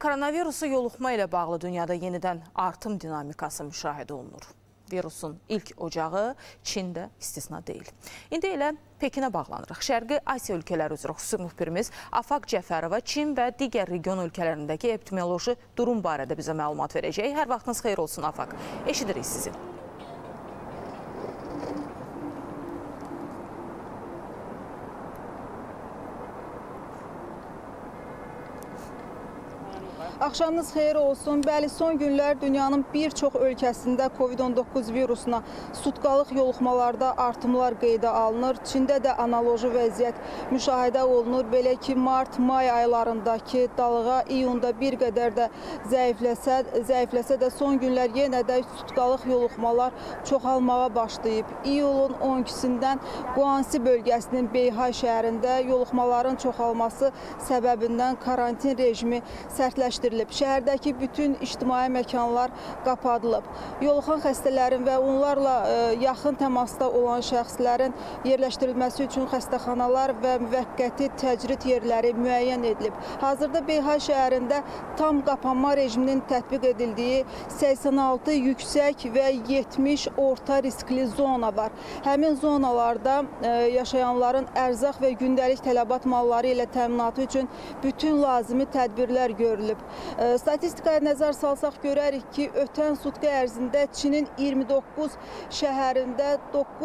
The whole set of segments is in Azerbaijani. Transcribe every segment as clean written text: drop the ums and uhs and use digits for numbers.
Koronavirusa yoluxma ilə bağlı dünyada yenidən artım dinamikası müşahidə olunur. Virusun ilk ocağı Çində istisna deyil. İndi elə Pekinə bağlanırıq. Şərqi Asiya ölkələri üzrə xüsusi müxbirimiz Afaq Cəfərova Çin və digər region ölkələrindəki epidemioloji durum barədə bizə məlumat verəcək. Hər vaxtınız xeyir olsun Afaq. Eşidirik sizi. Axşamınız xeyir olsun. Bəli, son günlər dünyanın bir çox ölkəsində COVID-19 virusuna sutkalıq yoluxmalarda artımlar qeydə alınır. Çində də analoji vəziyyət müşahidə olunur. Belə ki, mart-may aylarındakı dalğa iyunda bir qədər də zəifləsə də son günlər yenə də sutkalıq yoluxmalar çoxalmağa başlayıb. İyulun 12-sindən Guanxi bölgəsinin Beyhay şəhərində yoluxmaların çoxalması səbəbindən karantin rejimi sərtləşdirilib. Şəhərdəki bütün ictimai məkanlar qapadılıb. Yoluxan xəstələrin və onlarla yaxın təmasda olan şəxslərin yerləşdirilməsi üçün xəstəxanalar və müvəqqəti təcrid yerləri müəyyən edilib. Hazırda Beyhay şəhərində tam qapanma rejiminin tətbiq edildiyi 86 yüksək və 70 orta riskli zona var. Həmin zonalarda yaşayanların ərzaq və gündəlik tələbat malları ilə təminatı üçün bütün lazımi tədbirlər görülüb. Statistikaya nəzər salsaq görərik ki, ötən sutka ərzində Çinin 29 şəhərində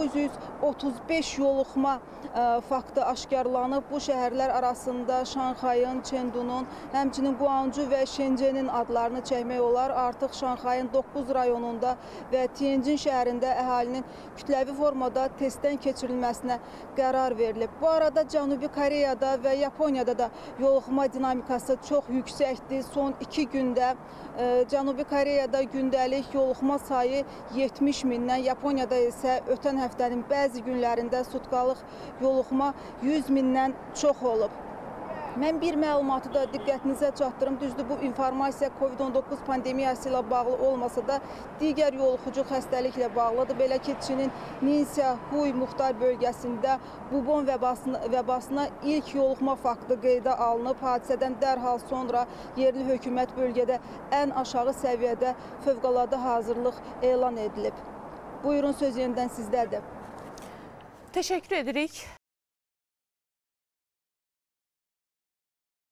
935 yoluxma faktı aşkarlanıb. Bu şəhərlər arasında Şanxayın, Çendunun, həmçinin Guangzhou və Şencenin adlarını çəkmək olar. Artıq Şanxayın 9 rayonunda və Tianjin şəhərində əhalinin kütləvi formada testdən keçirilməsinə qərar verilib. Bu arada Cənubi Koreyada və Yaponiyada da yoluxma dinamikası çox yüksəkdir. Son 2 gündə Cənubi Koreyada gündəlik yoluxma sayı 70 mindən, Yaponiyada isə ötən həftənin bəzi günlərində sutkalıq yoluxma 100 mindən çox olub. Mən bir məlumatı da diqqətinizə çatdırım. Düzdür, bu informasiya COVID-19 pandemiyası ilə bağlı olmasa da digər yoluxucu xəstəliklə bağlıdır. Belə ki, Çinin Ninsia Huy muxtar bölgəsində bubon vəbasına ilk yoluxma faktı qeydə alınıb. Hadisədən dərhal sonra yerli hökumət bölgədə ən aşağı səviyyədə fövqəladə hazırlıq elan edilib. Buyurun, söz yenidən sizdədir. Təşəkkür edirik.